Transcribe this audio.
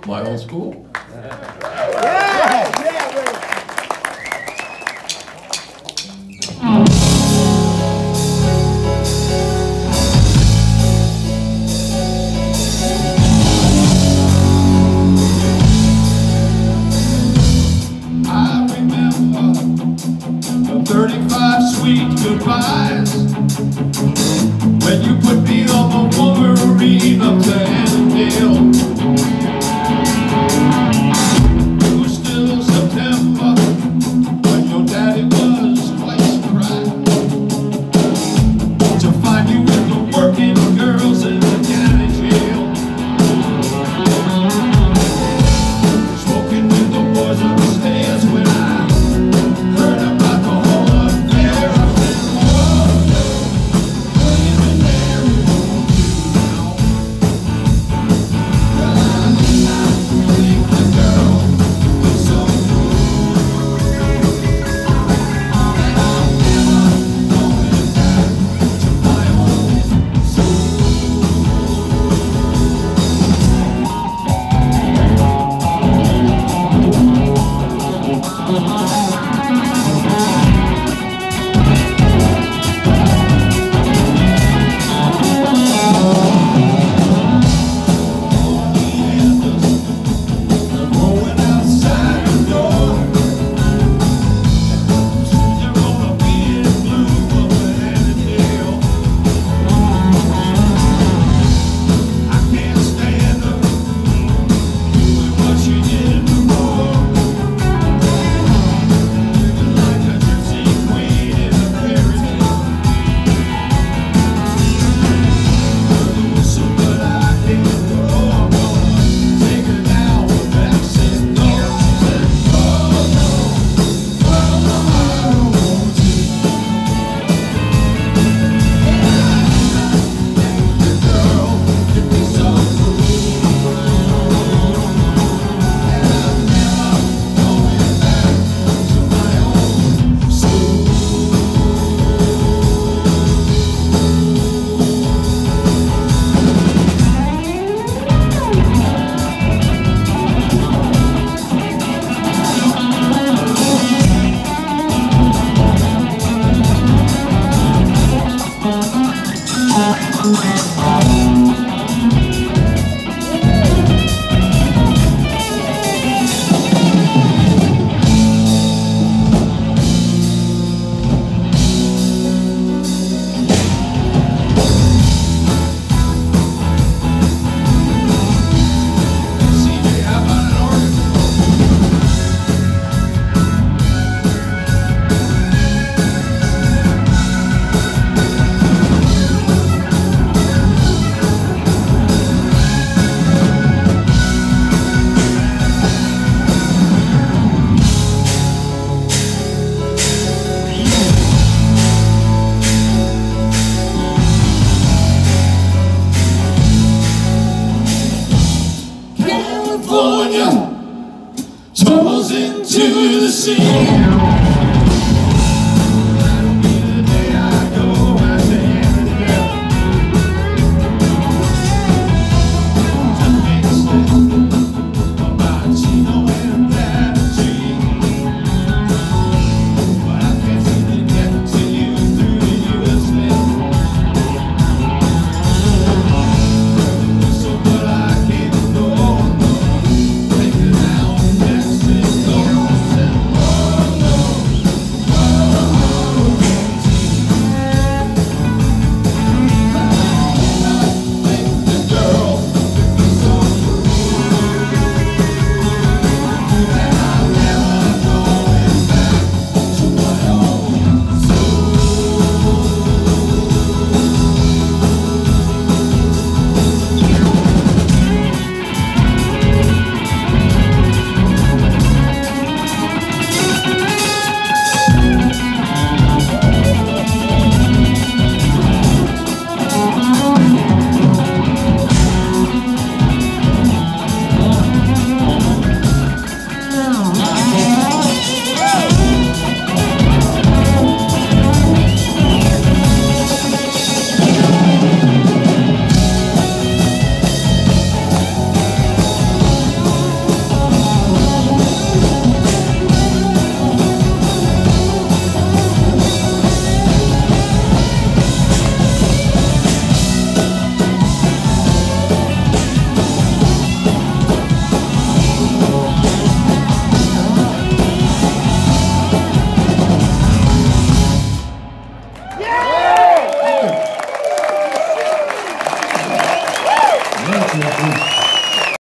My old school. I remember the 35 sweet goodbyes when you put me on the Wolverine up to Annandale. It was still September when your daddy was twice cried to find you with the working girls in the county jail, smoking with the boys upstairs. When I heard about the whole affair, I said, whoa, what is it there we won't do now? Well, I did not think the girl was so cool, and I'm never going back to my old school. Going outside the door, soon they're gonna be in blue up in Annandale. I can't stand her doing what she did before, living like a gypsy queen in a fairy tale. The whistle, but I didn't know. I'm gonna take her down with backseat doors and oh no, well no, I don't want to. The girl could be so cool, and I'm never going back to my old school. CJ, how about an organ? California tumbles into the sea.